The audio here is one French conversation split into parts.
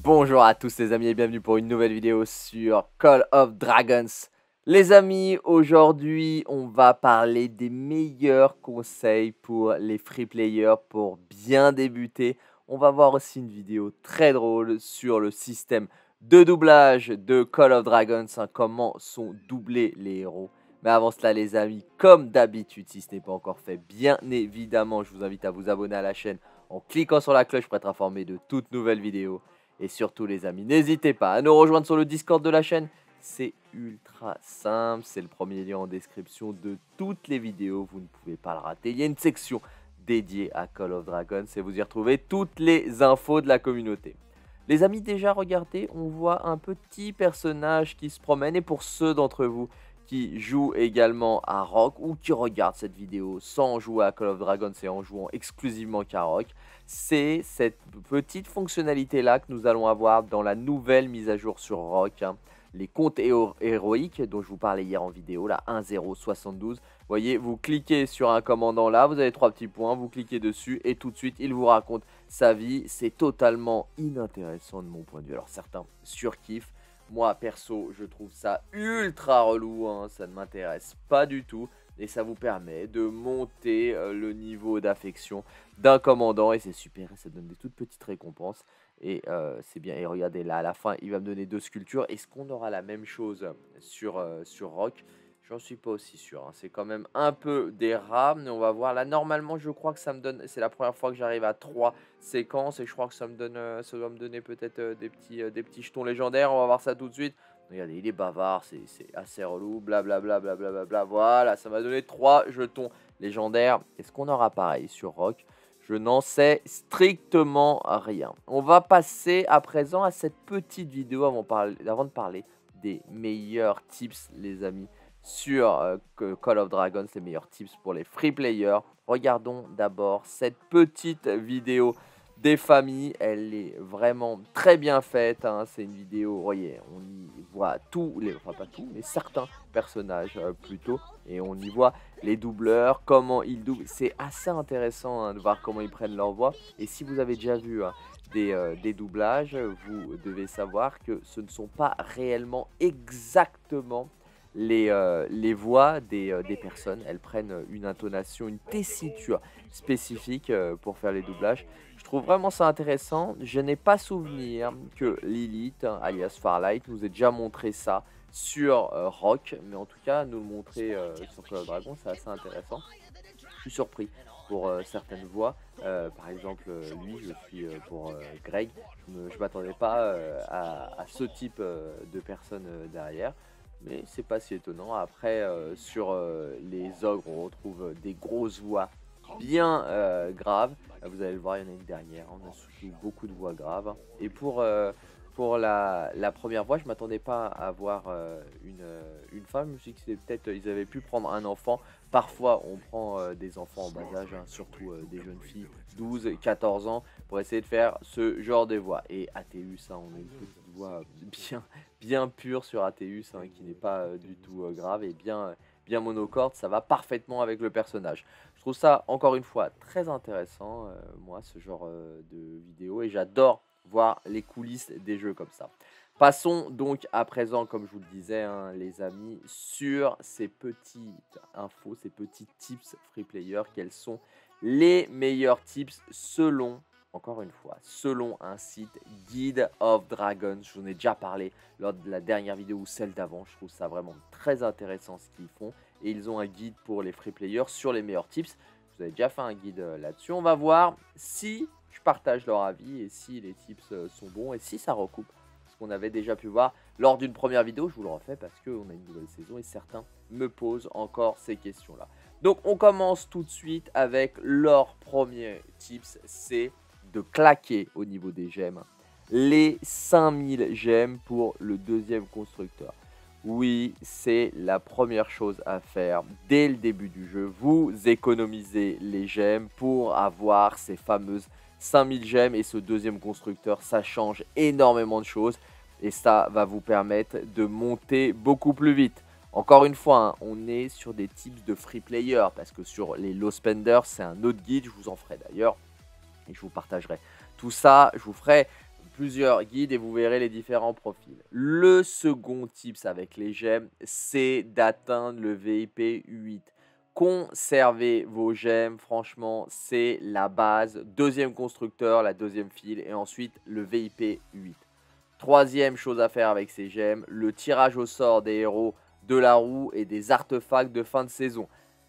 Bonjour à tous les amis et bienvenue pour une nouvelle vidéo sur Call of Dragons. Les amis, aujourd'hui on va parler des meilleurs conseils pour les free players pour bien débuter. On va voir aussi une vidéo très drôle sur le système de doublage de Call of Dragons, comment sont doublés les héros. Mais avant cela les amis, comme d'habitude, si ce n'est pas encore fait, bien évidemment je vous invite à vous abonner à la chaîne en cliquant sur la cloche pour être informé de toutes nouvelles vidéos. Et surtout les amis, n'hésitez pas à nous rejoindre sur le Discord de la chaîne. C'est ultra simple, c'est le premier lien en description de toutes les vidéos, vous ne pouvez pas le rater. Il y a une section dédiée à Call of Dragons et vous y retrouvez toutes les infos de la communauté. Les amis, déjà regardez, on voit un petit personnage qui se promène. Et pour ceux d'entre vous qui jouent également à Rock ou qui regardent cette vidéo sans jouer à Call of Dragons et en jouant exclusivement qu'à Rock, c'est cette petite fonctionnalité là que nous allons avoir dans la nouvelle mise à jour sur Rock, les comptes héroïques dont je vous parlais hier en vidéo, là 1072. Vous voyez, vous cliquez sur un commandant là, vous avez 3 petits points, vous cliquez dessus et tout de suite il vous raconte sa vie. C'est totalement inintéressant de mon point de vue. Alors certains surkiffent. Moi, perso, je trouve ça ultra relou, ça ne m'intéresse pas du tout. Et ça vous permet de monter le niveau d'affection d'un commandant. Et c'est super, et ça donne des toutes petites récompenses. Et c'est bien. Et regardez, là, à la fin, il va me donner 2 sculptures. Est-ce qu'on aura la même chose sur Rock? J'en suis pas aussi sûr. C'est quand même un peu des rames. Mais on va voir. Là, normalement, je crois que ça me donne... C'est la première fois que j'arrive à 3 séquences. Et je crois que ça me donne, ça doit me donner peut-être des petits jetons légendaires. On va voir ça tout de suite. Regardez, il est bavard. C'est assez relou. Blablabla. Bla. Voilà, ça m'a donné 3 jetons légendaires. Est-ce qu'on aura pareil sur Rock? Je n'en sais strictement rien. On va passer à présent à cette petite vidéo avant de parler des meilleurs tips, les amis, sur Call of Dragons, les meilleurs tips pour les free players. Regardons d'abord cette petite vidéo des familles. Elle est vraiment très bien faite, c'est une vidéo, vous voyez, on y voit enfin pas tous, mais certains personnages plutôt, et on y voit les doubleurs, comment ils doublent. C'est assez intéressant de voir comment ils prennent leur voix. Et si vous avez déjà vu des doublages, vous devez savoir que ce ne sont pas réellement exactement les voix des personnes. Elles prennent une intonation, une tessiture spécifique pour faire les doublages. Je trouve vraiment ça intéressant. Je n'ai pas souvenir que Lilith, alias Farlight, nous ait déjà montré ça sur Rock, mais en tout cas nous le montrer sur Call of Dragons, c'est assez intéressant. Je suis surpris pour certaines voix, par exemple lui, je suis pour Greg, je m'attendais pas à ce type de personne derrière. Mais c'est pas si étonnant. Après, sur les ogres, on retrouve des grosses voix bien graves. Vous allez le voir, il y en a une derrière. On a surtout beaucoup de voix graves. Et pour la première voix, je m'attendais pas à voir une femme. Je me suis dit que c'était peut-être ils avaient pu prendre un enfant. Parfois, on prend des enfants en bas âge, surtout des jeunes filles, 12, 14 ans, pour essayer de faire ce genre de voix. Et Athéus, on a une petite voix bien pure sur Athéus, qui n'est pas du tout grave et bien monocorde. Ça va parfaitement avec le personnage. Je trouve ça, encore une fois, très intéressant, moi, ce genre de vidéo. Et j'adore voir les coulisses des jeux comme ça. Passons donc à présent, comme je vous le disais, les amis, sur ces petites infos, ces petits tips free player. Quels sont les meilleurs tips selon, encore une fois, selon un site Guide of Dragons. Je vous en ai déjà parlé lors de la dernière vidéo ou celle d'avant. Je trouve ça vraiment très intéressant ce qu'ils font. Et ils ont un guide pour les free players sur les meilleurs tips. Je vous avais déjà fait un guide là-dessus. On va voir si je partage leur avis et si les tips sont bons et si ça recoupe ce qu'on avait déjà pu voir lors d'une première vidéo. Je vous le refais parce qu'on a une nouvelle saison et certains me posent encore ces questions-là. Donc on commence tout de suite avec leur premier tips, c'est de claquer au niveau des gemmes les 5000 gemmes pour le deuxième constructeur. Oui, c'est la première chose à faire dès le début du jeu. Vous économisez les gemmes pour avoir ces fameuses 5000 gemmes et ce deuxième constructeur, ça change énormément de choses et ça va vous permettre de monter beaucoup plus vite. Encore une fois, on est sur des tips de free player parce que sur les low spenders, c'est un autre guide, je vous en ferai d'ailleurs et je vous partagerai tout ça. Je vous ferai plusieurs guides et vous verrez les différents profils. Le second tips avec les gemmes, c'est d'atteindre le VIP 8. Conservez vos gemmes, franchement, c'est la base. Deuxième constructeur, la deuxième file et ensuite le VIP 8. Troisième chose à faire avec ces gemmes, le tirage au sort des héros de la roue et des artefacts de fin de saison.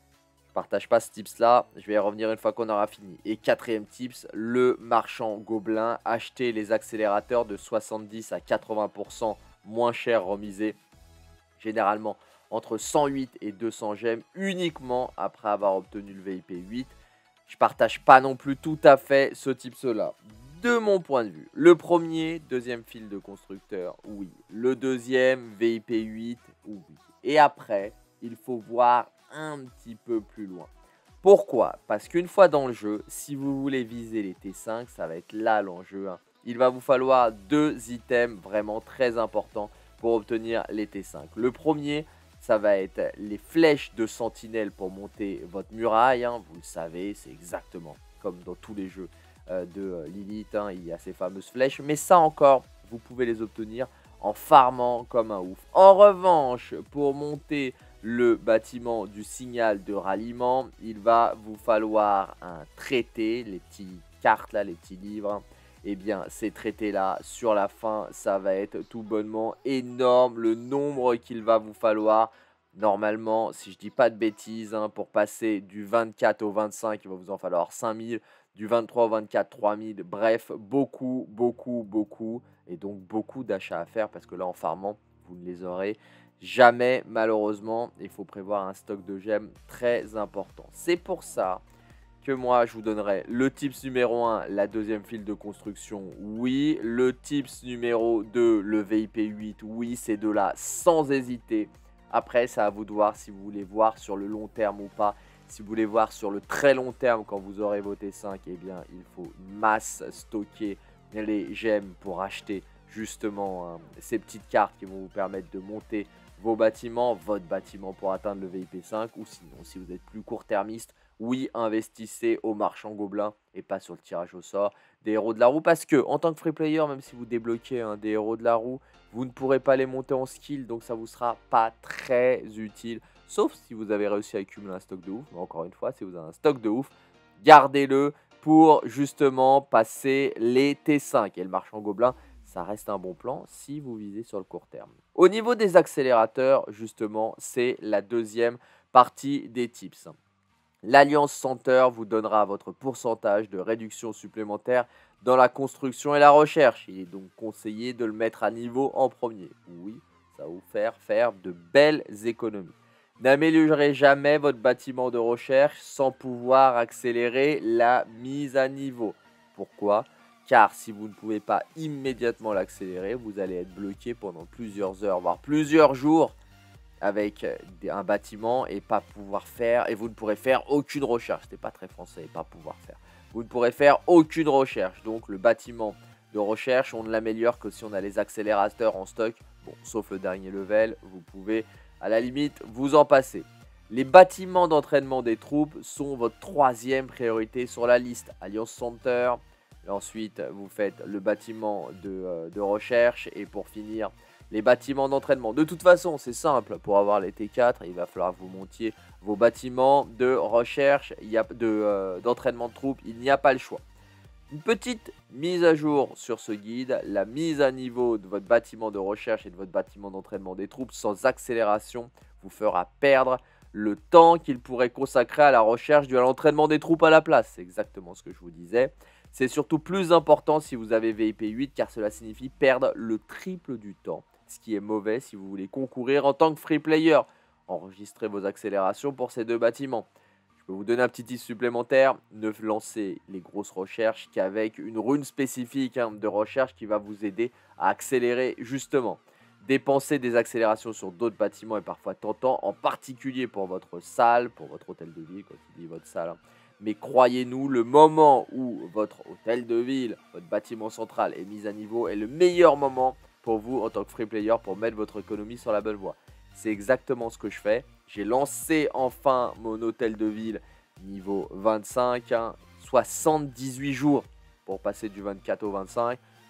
Je partage pas ce tips là, je vais y revenir une fois qu'on aura fini. Et quatrième tips, le marchand gobelin, achetez les accélérateurs de 70 à 80% moins cher remisés. Généralement entre 108 et 200 gemmes uniquement après avoir obtenu le VIP 8. Je partage pas non plus tout à fait ce tips là. De mon point de vue, le premier, deuxième fil de constructeur, oui. Le deuxième, VIP 8, oui. Et après, il faut voir un petit peu plus loin. Pourquoi? Parce qu'une fois dans le jeu, si vous voulez viser les T5, ça va être là l'enjeu. Il va vous falloir deux items vraiment très importants pour obtenir les T5. Le premier, ça va être les flèches de sentinelle pour monter votre muraille. Vous le savez, c'est exactement comme dans tous les jeux de Lilith. Il y a ces fameuses flèches. Mais ça encore, vous pouvez les obtenir en farmant comme un ouf. En revanche, pour monter le bâtiment du signal de ralliement, il va vous falloir un traité, les petites cartes là, les petits livres. Eh bien, ces traités-là, sur la fin, ça va être tout bonnement énorme. Le nombre qu'il va vous falloir, normalement, si je dis pas de bêtises, pour passer du 24 au 25, il va vous en falloir 5000. Du 23 au 24, 3000. Bref, beaucoup, beaucoup, beaucoup. Et donc, beaucoup d'achats à faire parce que là, en farmant, vous ne les aurez jamais, malheureusement. Il faut prévoir un stock de gemmes très important. C'est pour ça que moi, je vous donnerai le tips numéro 1, la deuxième file de construction, oui. Le tips numéro 2, le VIP 8, oui. Ces deux-là, sans hésiter. Après, c'est à vous de voir si vous voulez voir sur le long terme ou pas. Si vous voulez voir sur le très long terme, quand vous aurez vos T5, eh bien, il faut masse stocker les gemmes pour acheter justement ces petites cartes qui vont vous permettre de monter vos bâtiments, votre bâtiment pour atteindre le VIP 5. Ou sinon, si vous êtes plus court-termiste, oui, investissez au marchand gobelin et pas sur le tirage au sort des héros de la roue. Parce que, en tant que free player, même si vous débloquez des héros de la roue, vous ne pourrez pas les monter en skill. Donc, ça ne vous sera pas très utile. Sauf si vous avez réussi à accumuler un stock de ouf. Mais encore une fois, si vous avez un stock de ouf, gardez-le pour justement passer les T5. Et le marchand gobelin, ça reste un bon plan si vous visez sur le court terme. Au niveau des accélérateurs, justement, c'est la deuxième partie des tips. L'Alliance Center vous donnera votre pourcentage de réduction supplémentaire dans la construction et la recherche. Il est donc conseillé de le mettre à niveau en premier. Oui, ça va vous faire de belles économies. N'améliorez jamais votre bâtiment de recherche sans pouvoir accélérer la mise à niveau. Pourquoi? Car si vous ne pouvez pas immédiatement l'accélérer, vous allez être bloqué pendant plusieurs heures, voire plusieurs jours avec un bâtiment et pas pouvoir faire, et vous ne pourrez faire aucune recherche. C'était pas très français, pas pouvoir faire. Vous ne pourrez faire aucune recherche. Donc le bâtiment de recherche, on ne l'améliore que si on a les accélérateurs en stock. Bon, sauf le dernier level, vous pouvez à la limite vous en passer. Les bâtiments d'entraînement des troupes sont votre troisième priorité sur la liste. Alliance Center, ensuite vous faites le bâtiment de recherche et pour finir les bâtiments d'entraînement. De toute façon, c'est simple, pour avoir les T4, il va falloir que vous montiez vos bâtiments de recherche, d'entraînement de troupes, il n'y a pas le choix. Une petite mise à jour sur ce guide, la mise à niveau de votre bâtiment de recherche et de votre bâtiment d'entraînement des troupes sans accélération vous fera perdre le temps qu'il pourrait consacrer à la recherche et à l'entraînement des troupes à la place. C'est exactement ce que je vous disais. C'est surtout plus important si vous avez VIP 8 car cela signifie perdre le triple du temps. Ce qui est mauvais si vous voulez concourir en tant que free player. Enregistrez vos accélérations pour ces deux bâtiments. Je peux vous donner un petit tips supplémentaire. Ne lancez les grosses recherches qu'avec une rune spécifique de recherche qui va vous aider à accélérer justement. Dépenser des accélérations sur d'autres bâtiments est parfois tentant, en particulier pour votre salle, pour votre hôtel de ville, quand il dit votre salle. Mais croyez-nous, le moment où votre hôtel de ville, votre bâtiment central est mis à niveau est le meilleur moment pour vous en tant que free player pour mettre votre économie sur la bonne voie. C'est exactement ce que je fais. J'ai lancé enfin mon hôtel de ville niveau 25, 78 jours pour passer du 24 au 25.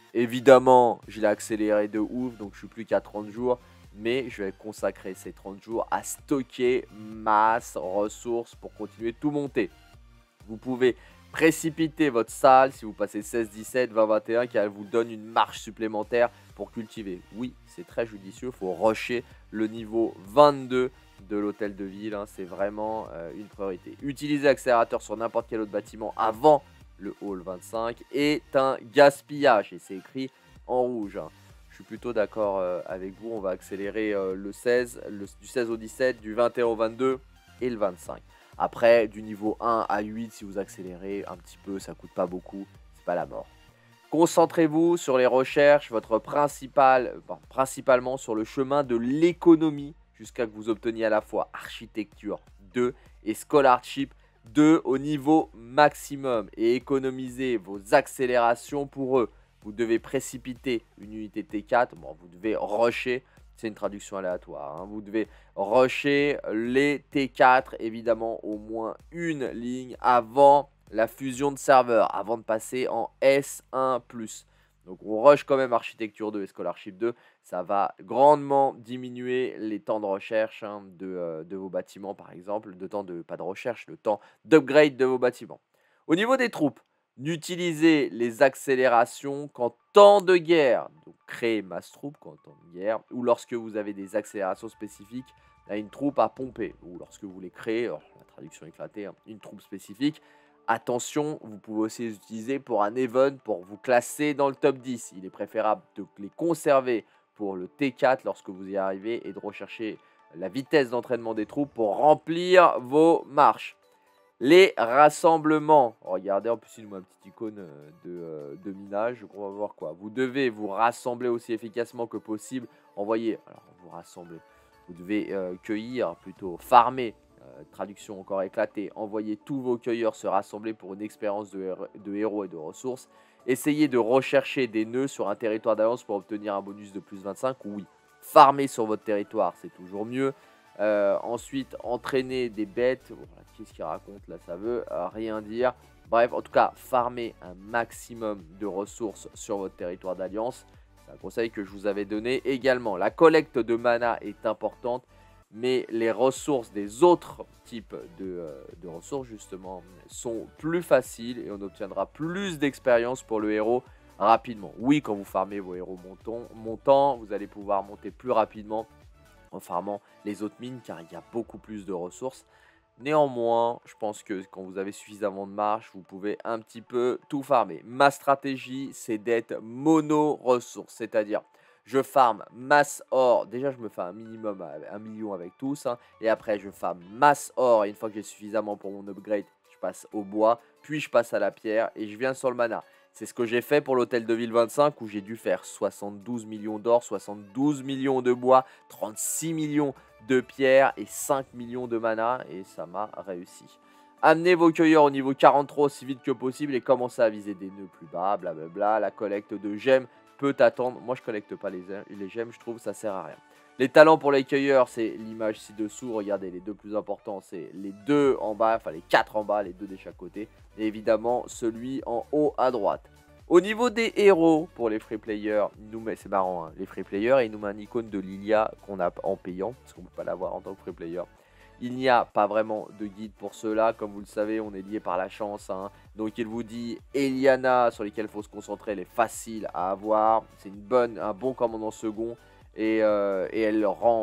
Évidemment, je l'ai accéléré de ouf, donc je suis plus qu'à 30 jours. Mais je vais consacrer ces 30 jours à stocker masse ressources pour continuer de tout monter. Vous pouvez précipiter votre salle si vous passez 16, 17, 20, 21, car elle vous donne une marge supplémentaire pour cultiver. Oui, c'est très judicieux, il faut rusher le niveau 22 de l'hôtel de ville, hein, c'est vraiment une priorité. Utiliser l'accélérateur sur n'importe quel autre bâtiment avant le hall 25 est un gaspillage, et c'est écrit en rouge, hein. Je suis plutôt d'accord avec vous, on va accélérer le 16, du 16 au 17, du 21 au 22 et le 25. Après, du niveau 1 à 8, si vous accélérez un petit peu, ça coûte pas beaucoup, c'est pas la mort. Concentrez-vous sur les recherches, principalement sur le chemin de l'économie, jusqu'à que vous obteniez à la fois architecture 2 et scholarship 2 au niveau maximum. Et économisez vos accélérations pour eux. Vous devez précipiter une unité T4, bon, vous devez rusher. C'est une traduction aléatoire, hein. Vous devez rusher les T4, évidemment, au moins une ligne avant la fusion de serveurs, avant de passer en S1+. Donc on rush quand même Architecture 2 et Scholarship 2. Ça va grandement diminuer les temps de recherche, hein, de vos bâtiments, par exemple. Pas de recherche, le temps d'upgrade de vos bâtiments. Au niveau des troupes, n'utilisez les accélérations qu'en temps de guerre. Donc, créez masse troupe qu'en temps de guerre. Ou lorsque vous avez des accélérations spécifiques à une troupe à pomper. Ou lorsque vous voulez créer, alors, la traduction éclatée, hein, une troupe spécifique. Attention, vous pouvez aussi les utiliser pour un event, pour vous classer dans le top 10. Il est préférable de les conserver pour le T4 lorsque vous y arrivez et de rechercher la vitesse d'entraînement des troupes pour remplir vos marches. Les rassemblements. Regardez, en plus, il nous met une petite icône de minage. Donc, on va voir quoi. Vous devez vous rassembler aussi efficacement que possible. Envoyez, alors vous rassemblez. Vous devez cueillir, plutôt farmer. Traduction encore éclatée. Envoyez tous vos cueilleurs se rassembler pour une expérience de héros et de ressources. Essayez de rechercher des nœuds sur un territoire d'alliance pour obtenir un bonus de plus 25. Oui, farmer sur votre territoire, c'est toujours mieux. Ensuite, entraîner des bêtes. Qu'est-ce qu'il raconte là? Ça veut rien dire. Bref, en tout cas, farmer un maximum de ressources sur votre territoire d'alliance. C'est un conseil que je vous avais donné également. La collecte de mana est importante, mais les ressources des autres types de ressources, justement, sont plus faciles et on obtiendra plus d'expérience pour le héros rapidement. Oui, quand vous farmez vos héros montants, vous allez pouvoir monter plus rapidement en farmant les autres mines car il y a beaucoup plus de ressources. Néanmoins, je pense que quand vous avez suffisamment de marge, vous pouvez un petit peu tout farmer. Ma stratégie, c'est d'être mono-ressources, c'est-à-dire je farm masse or. Déjà, je me fais un minimum à 1 million avec tous, hein, et après, je farm masse or. Et une fois que j'ai suffisamment pour mon upgrade, je passe au bois, puis je passe à la pierre et je viens sur le mana. C'est ce que j'ai fait pour l'hôtel de ville 25 où j'ai dû faire 72 millions d'or, 72 millions de bois, 36 millions de pierres et 5 millions de mana et ça m'a réussi. Amenez vos cueilleurs au niveau 43 aussi vite que possible et commencez à viser des nœuds plus bas, blablabla. La collecte de gemmes peut attendre. Moi je collecte pas les gemmes, je trouve que ça sert à rien. Les talents pour les cueilleurs, c'est l'image ci-dessous. Regardez, les deux plus importants, c'est les deux en bas, enfin les 4 en bas, les deux de chaque côté. Et évidemment, celui en haut à droite. Au niveau des héros, pour les free players, c'est marrant, hein, les free players, il nous met une icône de Lilia qu'on a en payant, parce qu'on ne peut pas l'avoir en tant que free player. Il n'y a pas vraiment de guide pour cela, comme vous le savez, on est lié par la chance, hein. Donc il vous dit Eliana, sur lesquelles il faut se concentrer, elle est facile à avoir. C'est un bon commandant second. Et elle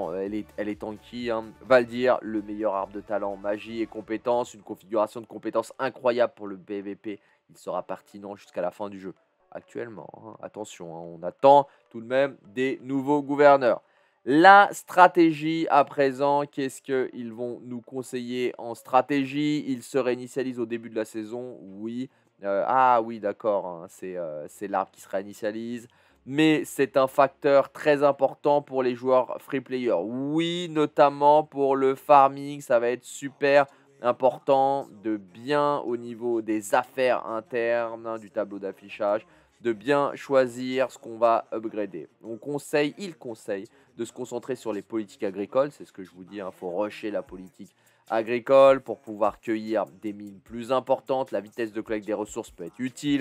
est tanky, hein. Valdir, le meilleur arbre de talent, magie et compétences. Une configuration de compétences incroyable pour le PVP. Il sera pertinent jusqu'à la fin du jeu. Actuellement, hein. Attention, hein, on attend tout de même des nouveaux gouverneurs. La stratégie à présent, qu'est-ce qu'ils vont nous conseiller en stratégie? Ils se réinitialisent au début de la saison, oui. Ah oui, d'accord, hein, c'est l'arbre qui se réinitialise. Mais c'est un facteur très important pour les joueurs free player. Oui, notamment pour le farming, ça va être super important de bien au niveau des affaires internes, hein, du tableau d'affichage, de bien choisir ce qu'on va upgrader. Il conseille de se concentrer sur les politiques agricoles, c'est ce que je vous dis, il faut rusher la politique agricole pour pouvoir cueillir des mines plus importantes. La vitesse de collecte des ressources peut être utile.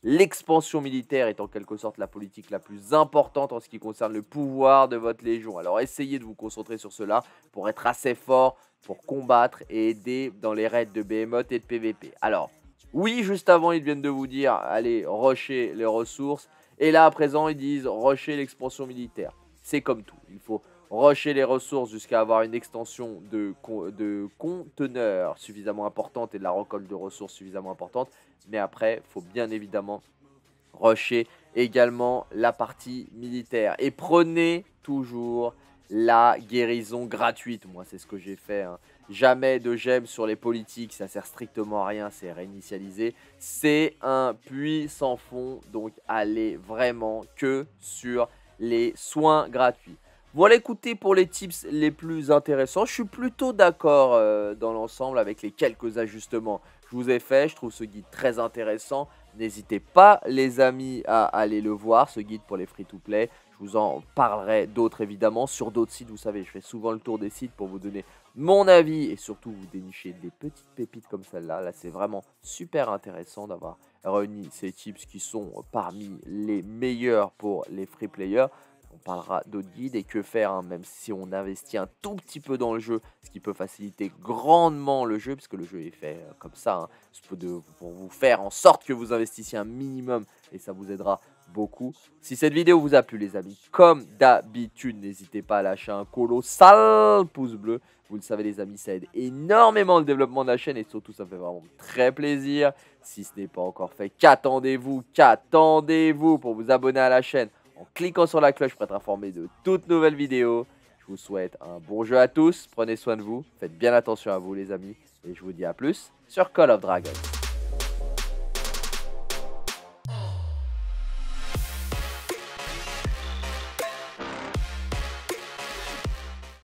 L'expansion militaire est en quelque sorte la politique la plus importante en ce qui concerne le pouvoir de votre légion. Alors essayez de vous concentrer sur cela pour être assez fort, pour combattre et aider dans les raids de Behemoth et de PVP. Alors, oui, juste avant, ils viennent de vous dire, allez, rusher les ressources. Et là, à présent, ils disent, rusher l'expansion militaire. C'est comme tout. Il faut rusher les ressources jusqu'à avoir une extension de conteneurs suffisamment importante et de la récolte de ressources suffisamment importante. Mais après, il faut bien évidemment rusher également la partie militaire. Et prenez toujours la guérison gratuite. Moi, c'est ce que j'ai fait. Hein. Jamais de gemmes sur les politiques, ça sert strictement à rien, c'est réinitialisé. C'est un puits sans fond, donc allez vraiment que sur les soins gratuits. Voilà, écoutez, pour les tips les plus intéressants, je suis plutôt d'accord dans l'ensemble avec les quelques ajustements que je vous ai fait. Je trouve ce guide très intéressant. N'hésitez pas, les amis, à aller le voir, ce guide pour les free-to-play. Je vous en parlerai d'autres, évidemment, sur d'autres sites. Vous savez, je fais souvent le tour des sites pour vous donner mon avis et surtout vous dénicher des petites pépites comme celle-là. Là, c'est vraiment super intéressant d'avoir réuni ces tips qui sont parmi les meilleurs pour les free-players. On parlera d'autres guides et que faire, hein, même si on investit un tout petit peu dans le jeu, ce qui peut faciliter grandement le jeu, puisque le jeu est fait comme ça, hein, pour vous faire en sorte que vous investissiez un minimum et ça vous aidera beaucoup. Si cette vidéo vous a plu, les amis, comme d'habitude, n'hésitez pas à lâcher un colossal pouce bleu. Vous le savez, les amis, ça aide énormément le développement de la chaîne et surtout, ça me fait vraiment très plaisir. Si ce n'est pas encore fait, qu'attendez-vous pour vous abonner à la chaîne en cliquant sur la cloche pour être informé de toutes nouvelles vidéos. Je vous souhaite un bon jeu à tous, prenez soin de vous, faites bien attention à vous les amis, et je vous dis à plus sur Call of Dragons.